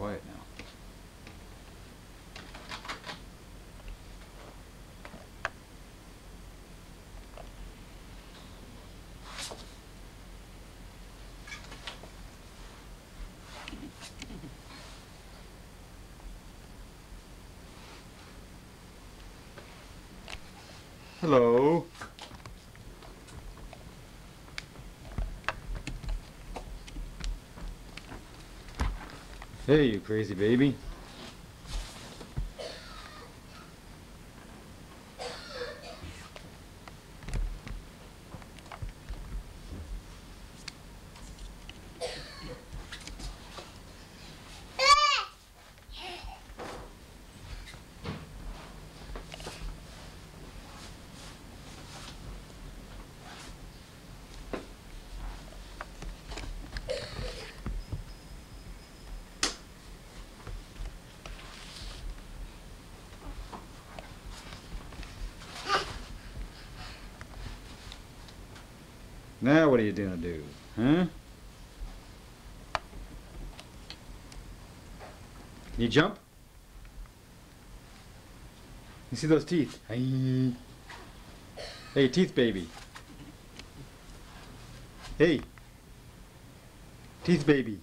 quiet now. Hello. Hey, you crazy baby. Now what are you gonna do, huh? Can you jump? You see those teeth? Hey, teeth baby. Hey, teeth baby.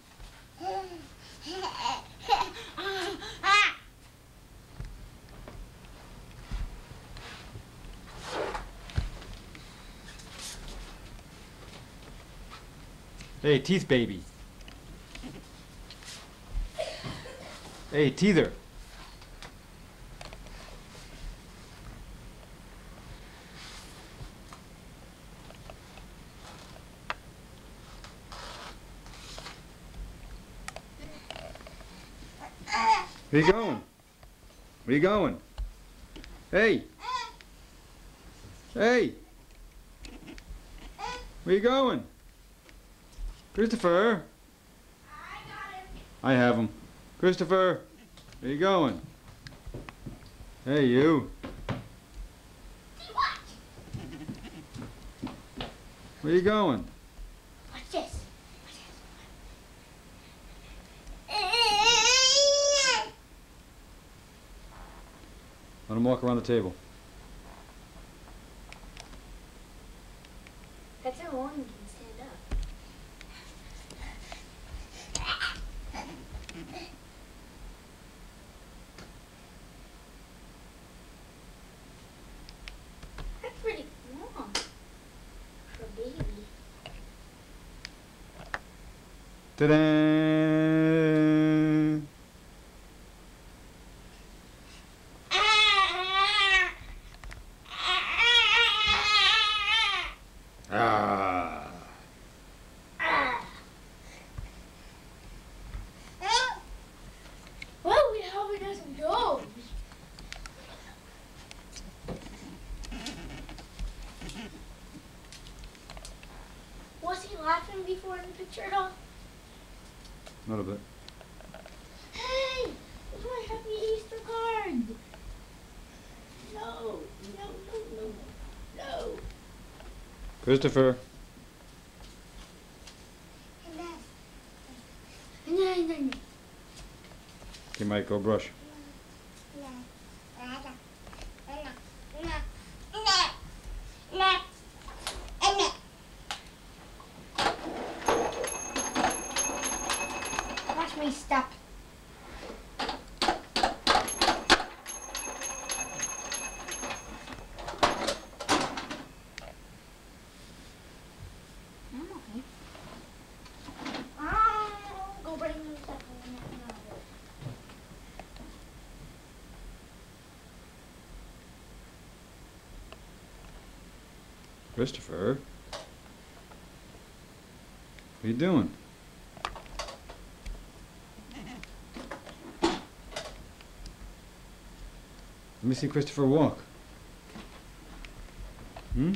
Hey, teeth baby. Hey, teether. Where you going? Where you going? Hey! Hey! Where you going? Christopher! I got him. I have him. Christopher! Where you going? Hey, you! What? Where you going? Watch this. Let him walk around the table. That's how long you can stand up. That's pretty long for a baby. Ta-da! Ah! Well, we hope he doesn't go. Was he laughing before in the picture at all? A little bit. Hey, where's my happy Easter card? No, no, no, no, no. Christopher. Okay, Mike, go brush. Watch me step. Go bring them stuff. Christopher. What are you doing? Let me see Christopher walk. Hmm?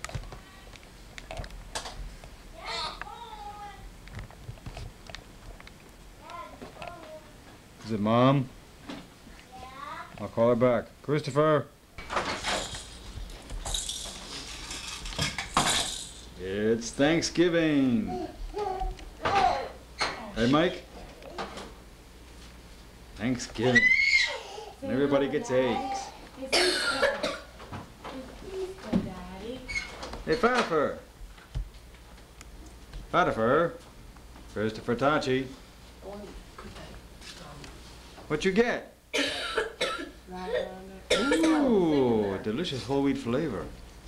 Is it Mom? Yeah. I'll call her back. Christopher! It's Thanksgiving! Hey, Mike? Thanksgiving. And everybody gets eggs. It's Easter. It's Easter, Daddy. Hey, Fatifer. Fatifer. Christopher Tachi. What you get? Ooh, delicious whole wheat flavor.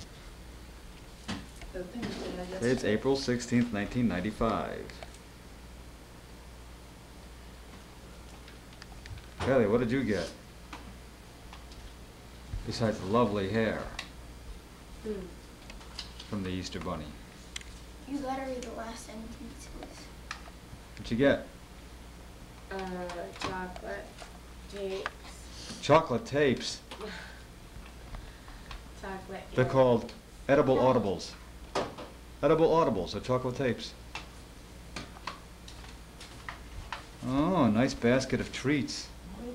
It's April 16th, 1995. Kelly, what did you get? Besides the lovely hair from the Easter Bunny. You gotta read the last sentence, please. What you get? Chocolate tapes. Chocolate tapes. Chocolate. They're called edible audibles. Edible audibles, or chocolate tapes. Oh, nice basket of treats.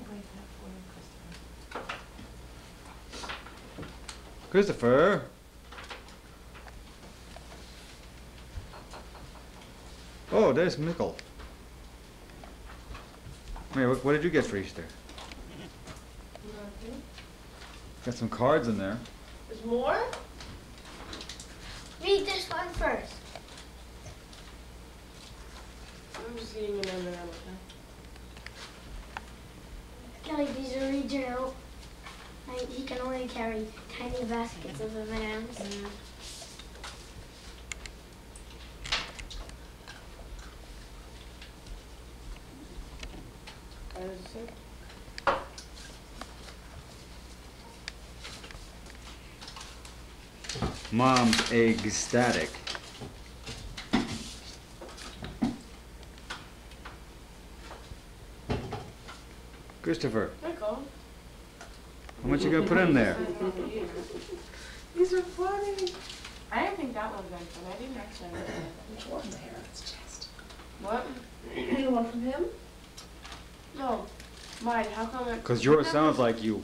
Christopher. Oh, there's Mickle. Mary, what did you get for Easter? Nothing. Got some cards in there. There's more? Read this one first. I'm just eating an M&M, okay? Kelly, these are regional. He can only carry tiny baskets of M&Ms. What does it say? Mom's ecstatic. Christopher, Michael. how much you gonna put in there? These are funny. I didn't think that was good, but I didn't actually know that. Which one there on his chest? What? You want from him? No. Mine, how come it... Cause yours sounds like you.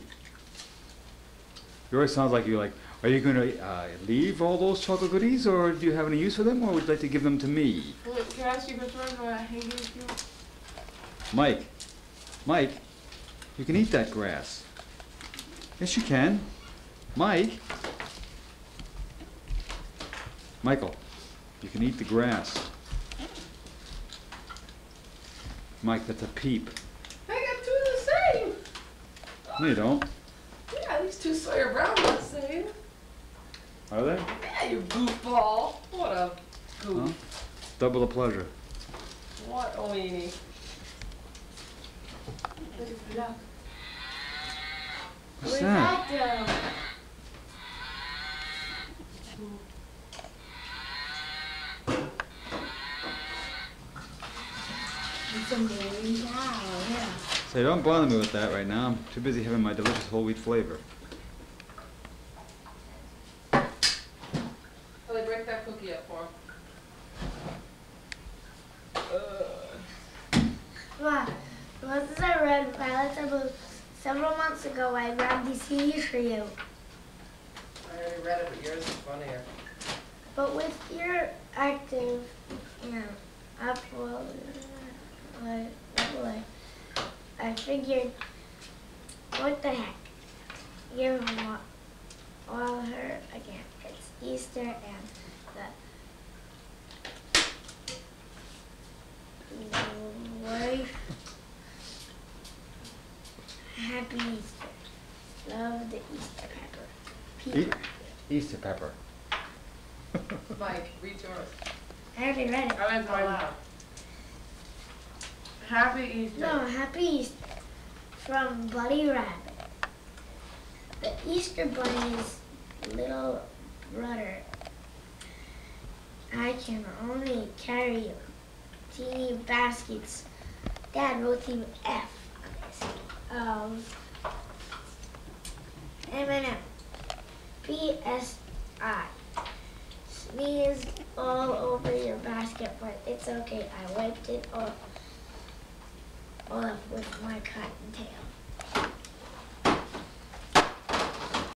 Yours sounds like you like. Are you gonna leave all those chocolate goodies, or do you have any use for them, or would you like to give them to me? Can I ask you which one I gave you? Mike, Mike, you can eat that grass. Yes, you can. Mike. Michael, you can eat the grass. Mike, that's a peep. I got two of the same. No, you don't. Yeah, these two Sawyer Brown are the same. Are they? Yeah, you goofball. What a goof. Huh? Double the pleasure. What a weenie. Look. What's that? It's a very cow, yeah. Say, don't bother me with that right now. I'm too busy having my delicious whole wheat flavor. Ellie, break that cookie up for him. Wow. Once I read Violet's Blues several months ago, I grabbed these CDs for you. I already read it, but yours is funnier. But with your active, I figured, what the heck? Give them all her again. It's Easter and the wife. Happy Easter. Love the Easter pepper. Peter. Easter pepper. Mike, read yours. I already read it. I went Out loud. Happy Easter. No, Happy Easter from Buddy Rabbit. The Easter Bunny's little brother. I can only carry teeny baskets. Dad wrote the F on this. M&M. P.S.I. Sneezed all over your basket, but it's okay. I wiped it all off with my cotton tail.